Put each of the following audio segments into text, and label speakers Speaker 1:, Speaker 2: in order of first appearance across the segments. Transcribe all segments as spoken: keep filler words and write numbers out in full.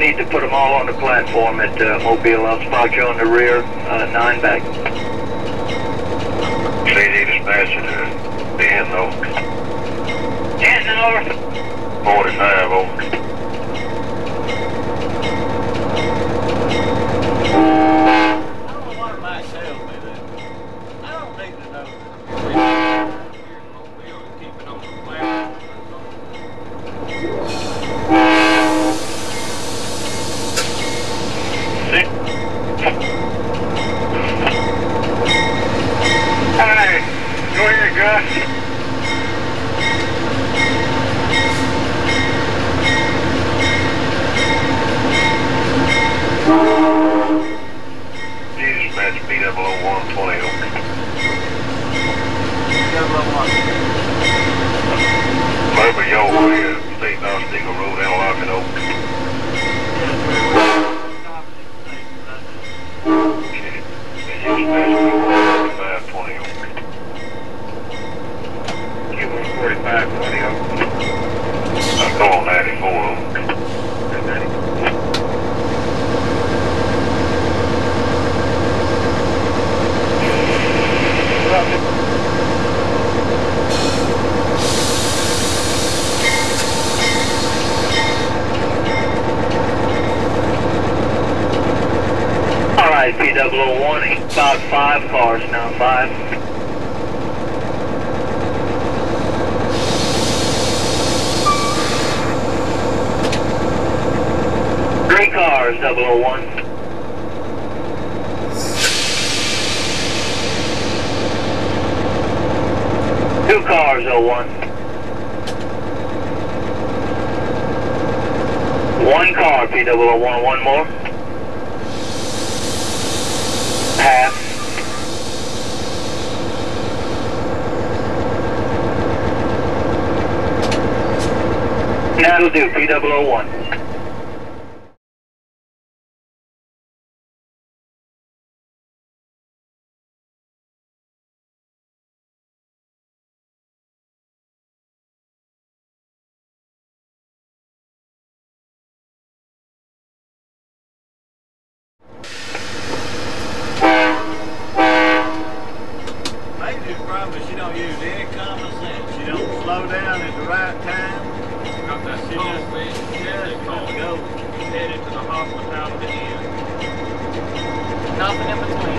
Speaker 1: need to put them all on the platform at uh, Mobile. I'll spot you on the rear, uh, nine back.
Speaker 2: C D dispatcher to Ben, though.
Speaker 1: ten over.
Speaker 2: forty-five, over.
Speaker 1: P zero zero one, about five cars now, five. Three cars, zero zero one. Two cars, zero one. One car, P zero zero one, one more. Half. That'll do, P zero zero one.
Speaker 3: She don't use any common sense. She don't slow down at the right time.
Speaker 4: Got that
Speaker 3: She just, she just go.
Speaker 4: Headed to the hospitality inn.
Speaker 5: Nothing in between.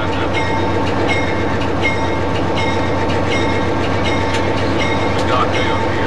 Speaker 4: We got down here.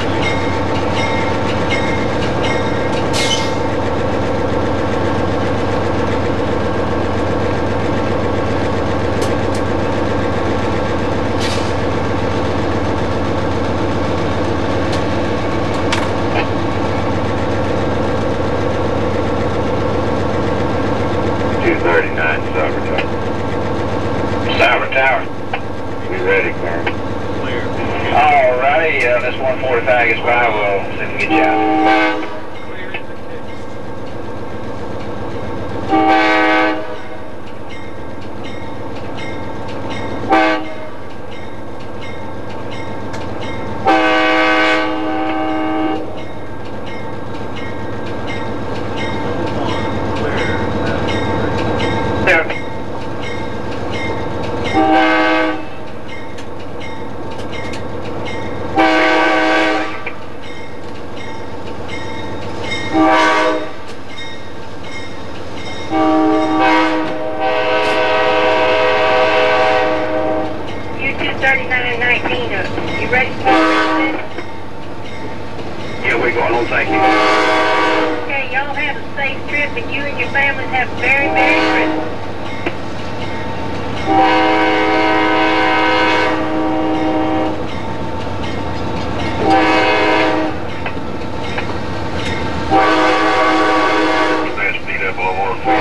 Speaker 2: thirty-nine, Cyber Tower. Cyber Tower. We ready, Carl?
Speaker 4: Clear.
Speaker 1: Alrighty, uh, this one forty-five gets by, we'll see if we can get you out.
Speaker 4: Clear as
Speaker 6: thirty-nine nineteen, uh, you ready for this?
Speaker 1: Yeah, we're going on, thank you.
Speaker 6: Okay, y'all have a safe trip, and you and your families have a very Merry Christmas.
Speaker 2: That's P zero zero one for you,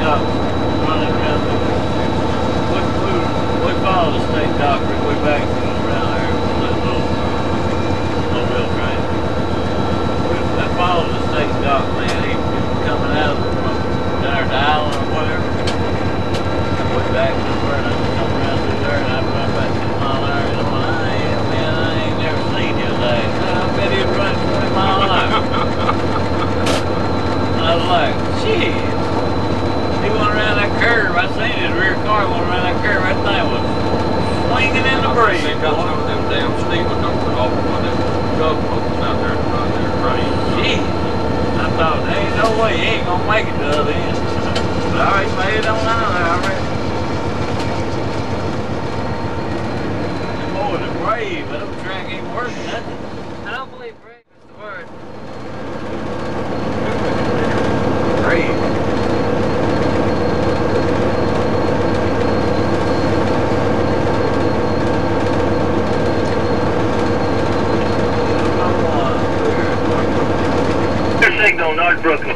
Speaker 3: dock running around there. We, we, we followed the state dock right way back around there on that little, little rail train. We, I followed the state dock, man. He was coming out from down the island or whatever. Way back to where I come around through there, and I run back ten mile an hour. You know, I ain't, man, I ain't never seen his ass. I bet he'd run twenty mile an hour. I was like, shit. He went around that curve. I seen his rear car went around that curve. That thing was swinging in the breeze.
Speaker 4: They got some of them damn steamers don't put off one of them tugboats out there running their trains.
Speaker 3: Shit. I thought, there ain't no way he ain't gonna make it to the other end. But I already made it on out there already. And boy, the brave, but them track ain't worth nothing. I don't believe brave is the word. Brave.
Speaker 1: Signal, North Brooklyn.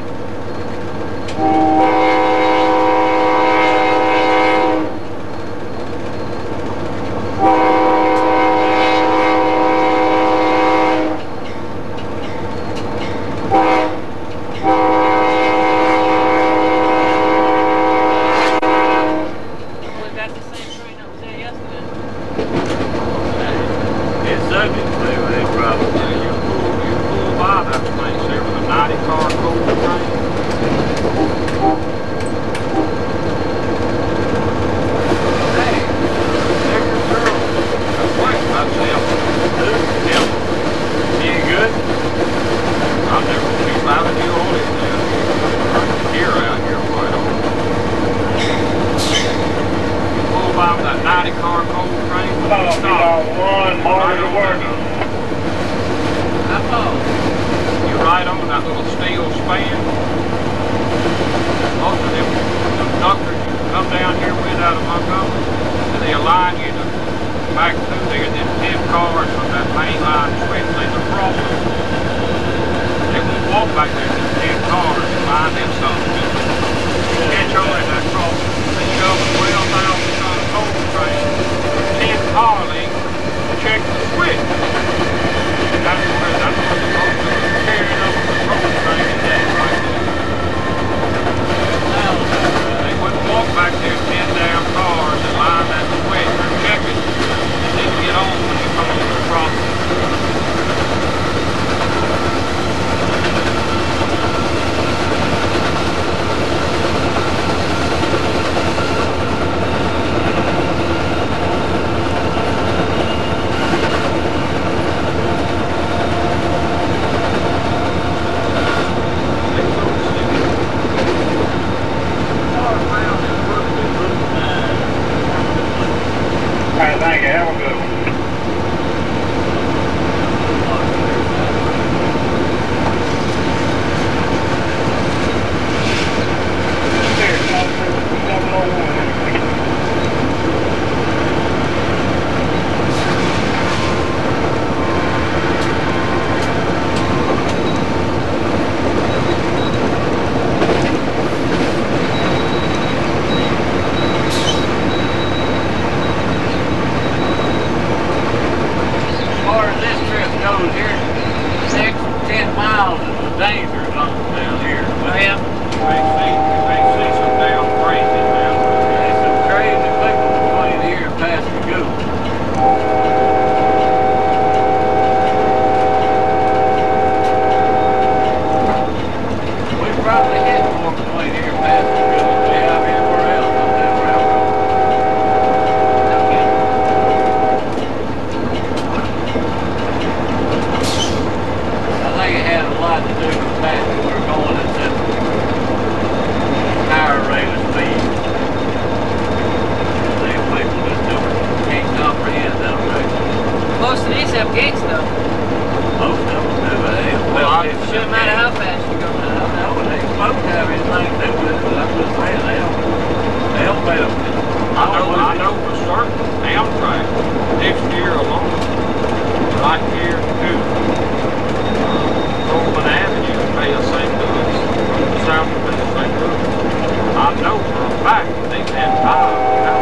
Speaker 4: back. They've had five.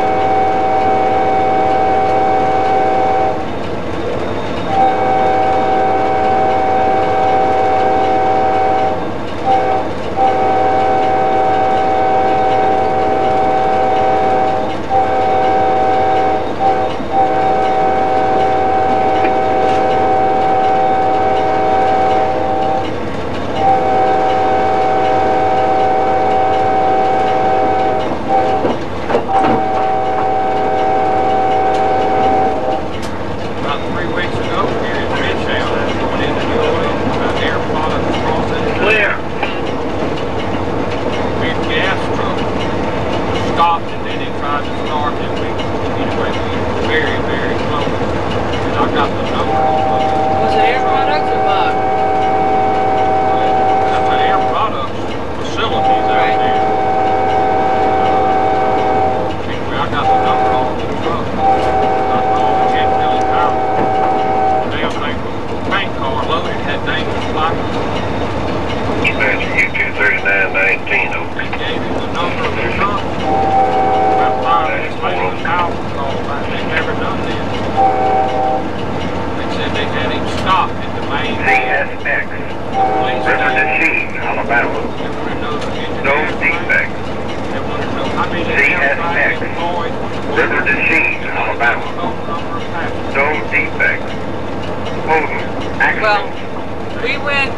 Speaker 5: Well, we went,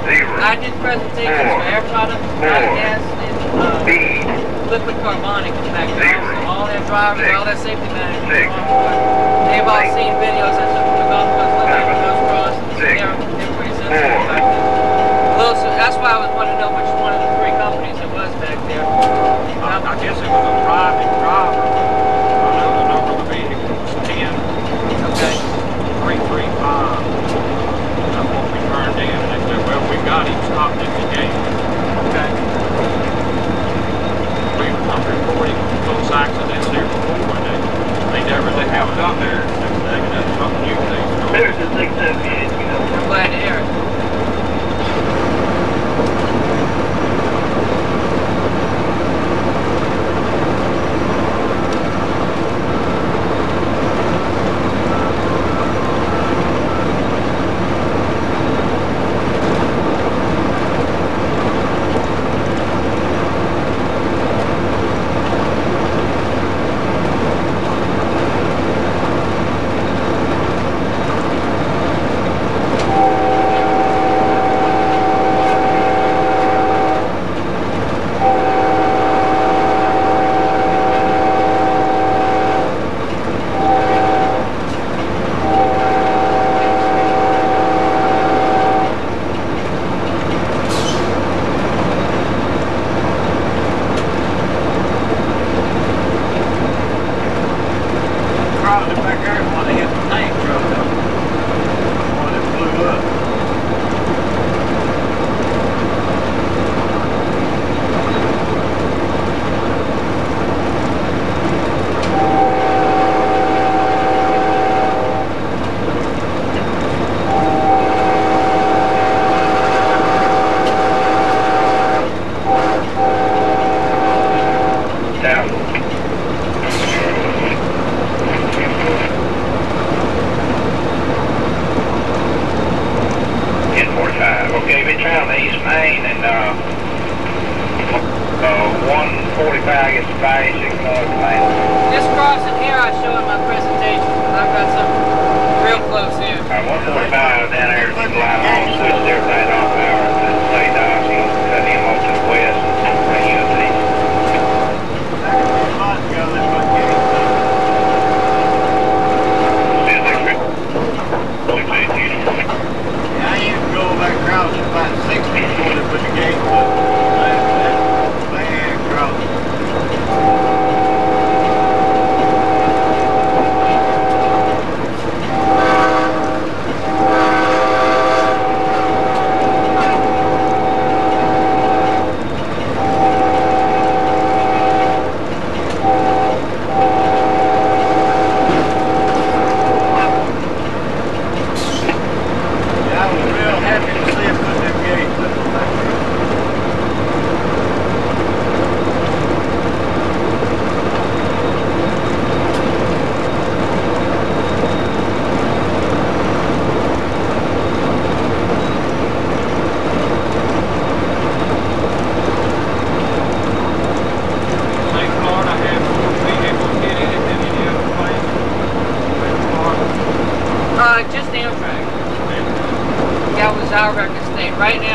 Speaker 5: I did presentations for air products, gas, and uh, liquid carbonic back there. So all their drivers, all their safety managers, they've all seen videos I took from the golf course, looking at those crosses. They're, they're pretty sensitive back there. Well, so that's why I was wanting to know which one of the three companies it was back there.
Speaker 4: I, I guess it was a private driver. I know the number of the vehicle was ten.
Speaker 5: Okay.
Speaker 4: three three five. That's what we turned in. They said, well, we got him stopped at the gate.
Speaker 5: Okay.
Speaker 4: We, I'm reporting those accidents there before, and they, they never, they haven't done there. They, that's something new things.
Speaker 1: There's a six seventy-eight, you know.
Speaker 5: I'm glad to hear it.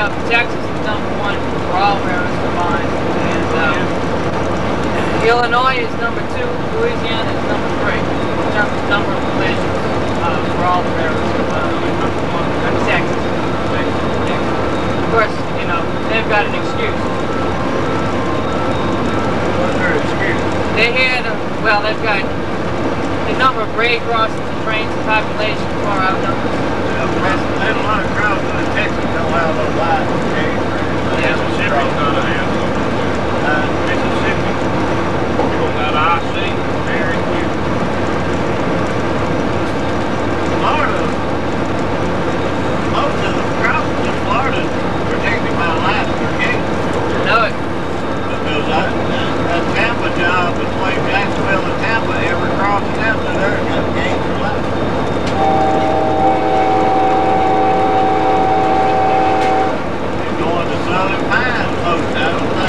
Speaker 5: now Texas is number one for all railroads combined, and um, Illinois is number two, Louisiana is number three in terms of number of collisions uh, for all the railroads combined. And Texas. Of course, you know, they've got an excuse.
Speaker 3: What's their excuse?
Speaker 5: They had, a, well, they've got the number of grade crossings and trains and population far outnumbers.
Speaker 3: There's a lot of crowds in Texas don't have no lights or gates.
Speaker 5: Yeah.
Speaker 4: Mississippi's not a handful.
Speaker 3: Uh, Mississippi.
Speaker 4: People that I see, very few.
Speaker 3: Florida, most of the crossings in Florida are protected by lights or gates.
Speaker 5: Know it.
Speaker 3: Because that, that Tampa job between Jacksonville and Tampa, every crossing out to there got gates or lights. Going to Southern Pines, folks, I don't know.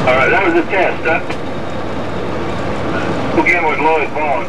Speaker 1: All right, that was a test, huh? Again with Lloyd Vaughn.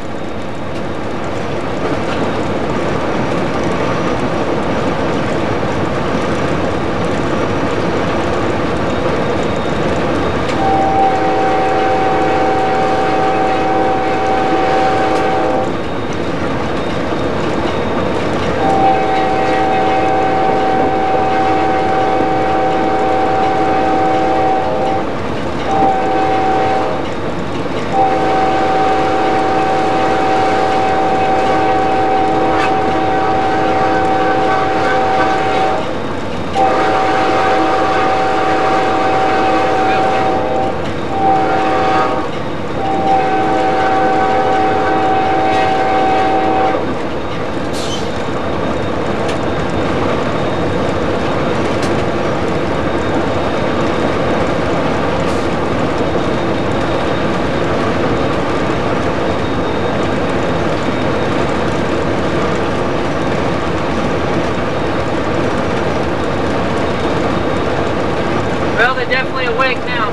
Speaker 5: Well, they're definitely awake now.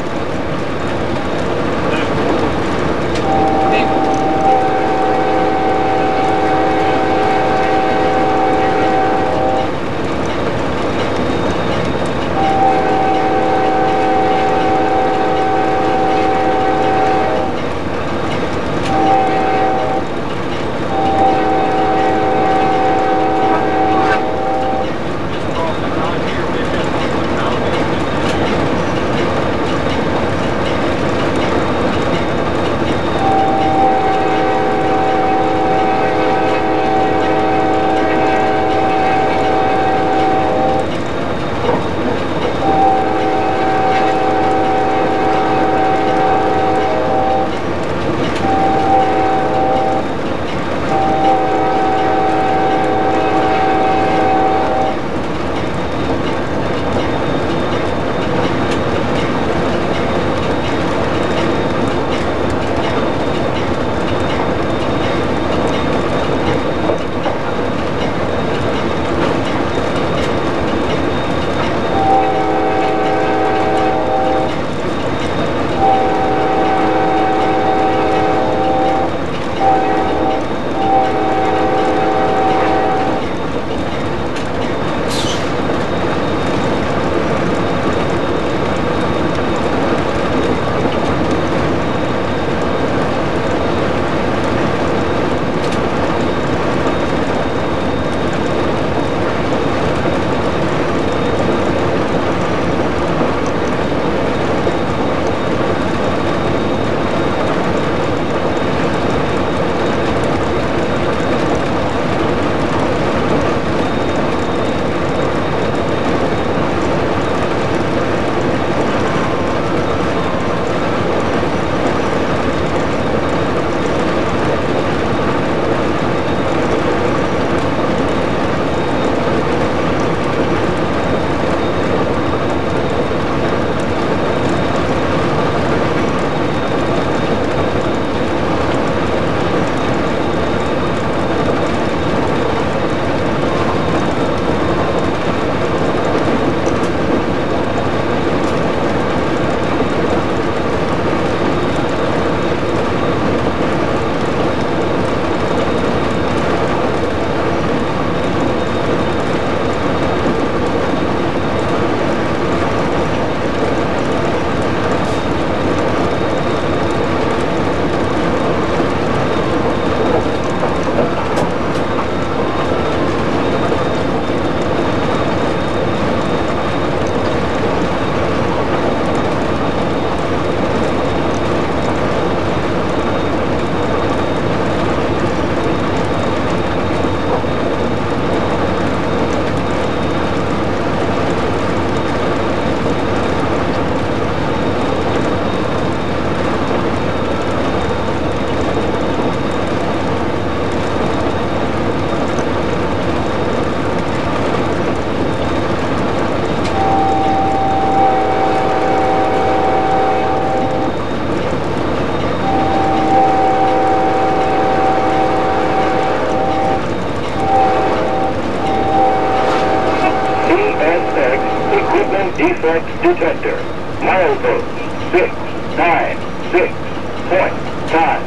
Speaker 1: Defect detector.
Speaker 2: milepost, six, nine, six, point, time.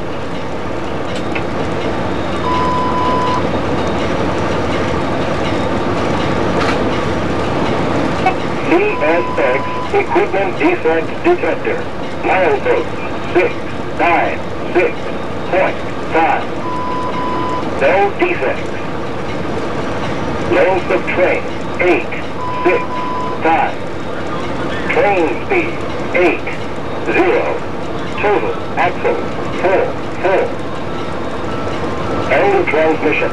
Speaker 2: C S X Equipment Defect Detector, milepost, six, nine, six, point, time. No defects. Length of train, eight, six, time. Train speed, eight, zero. Total axle, four, four. End of transmission.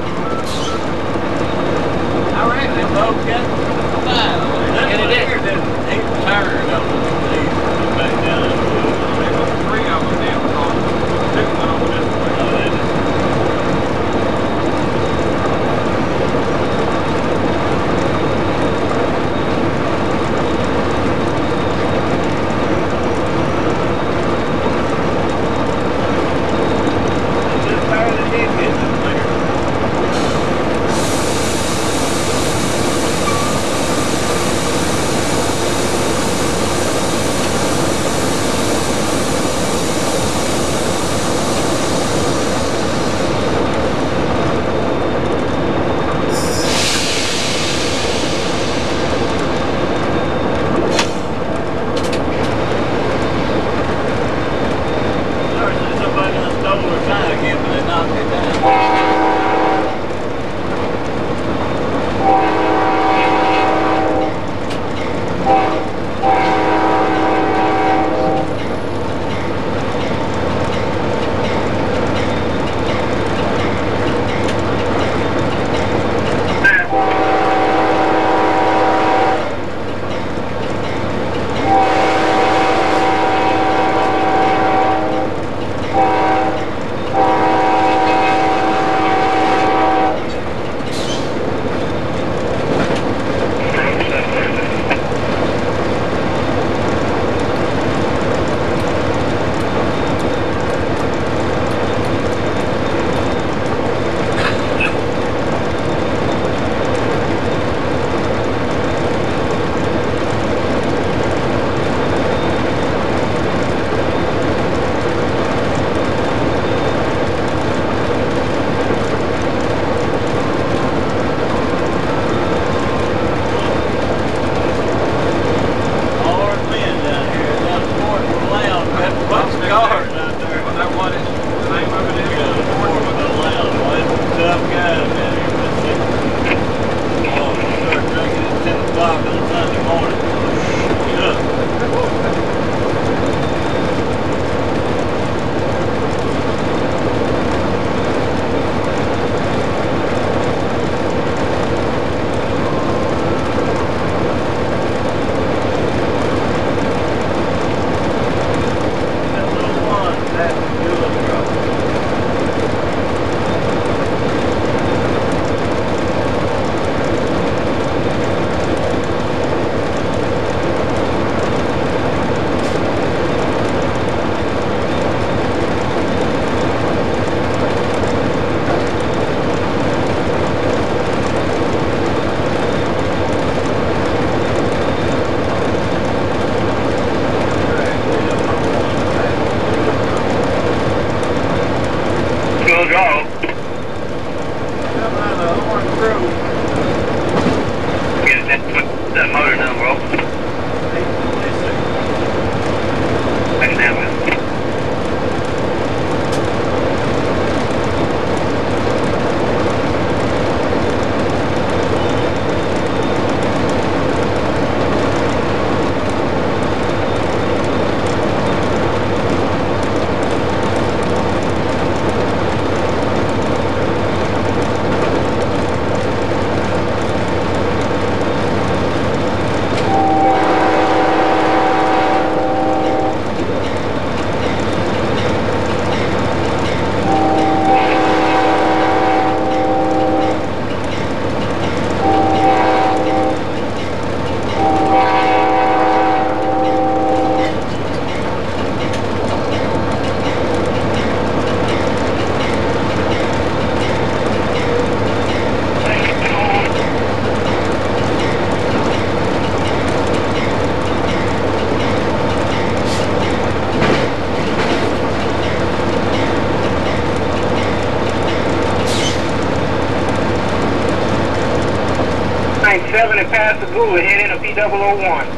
Speaker 3: I reckon they both got five.
Speaker 5: Get it in.
Speaker 3: He was tired of them. He was back down in the woods.
Speaker 4: There was three of them there because two went over this way.
Speaker 3: Oh, they did. I'm just tired of him getting up there.
Speaker 2: seven at Pascagoula, heading to P double oh one.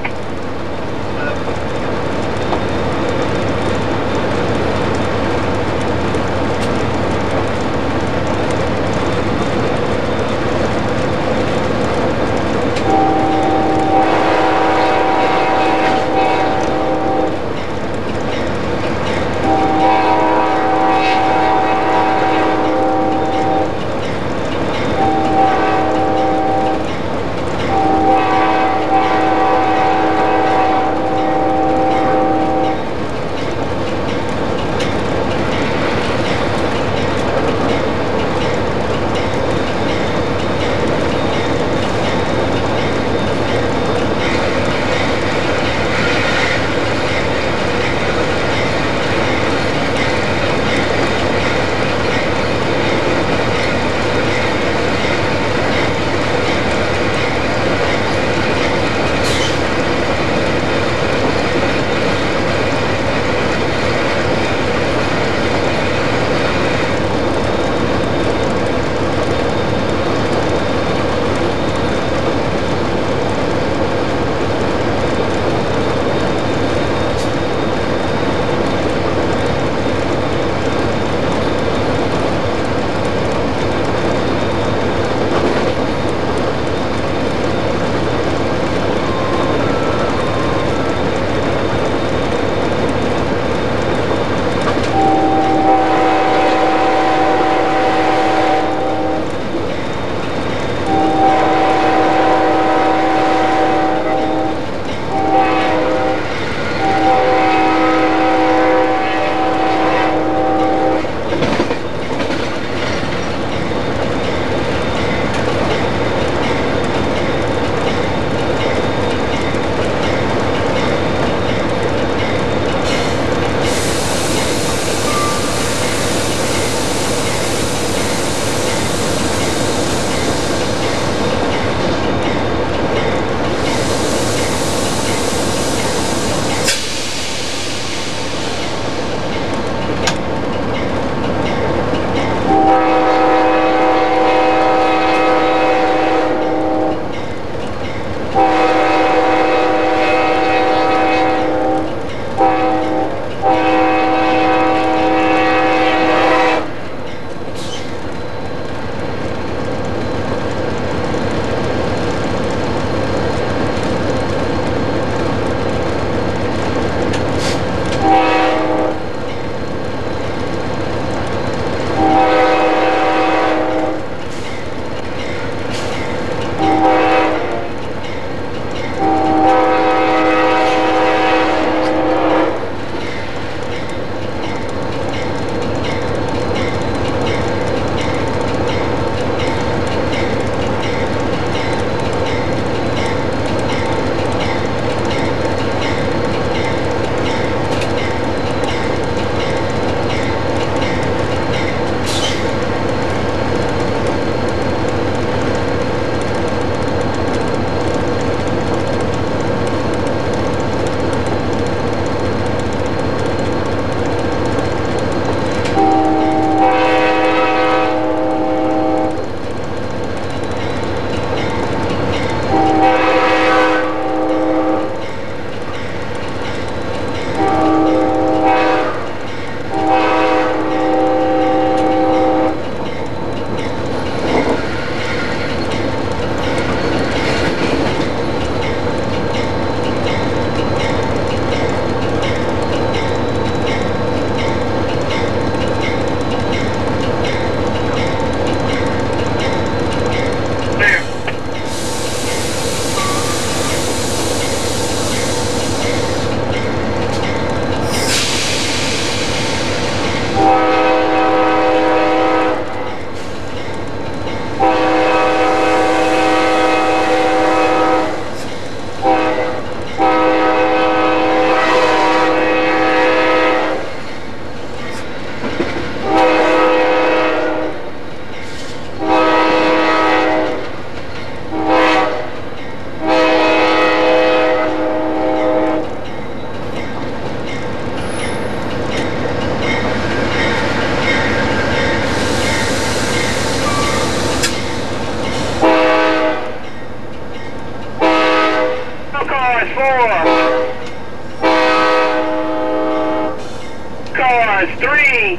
Speaker 1: Cars three.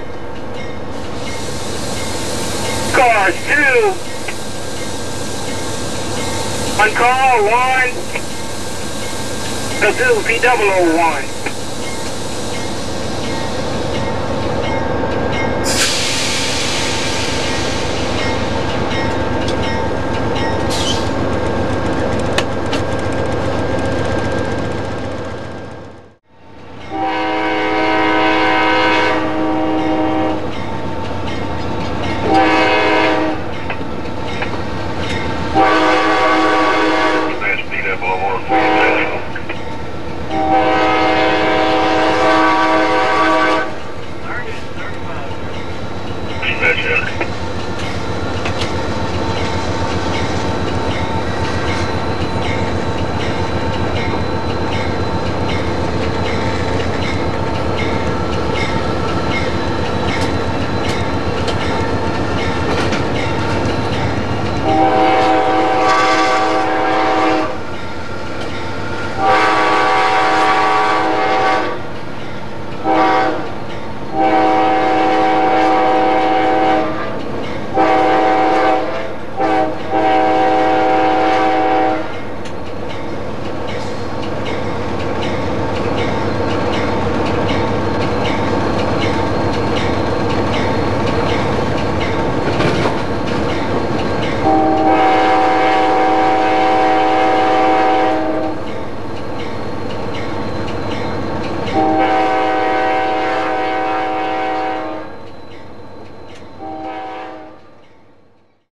Speaker 1: Cars two. On call one. The two P double O one.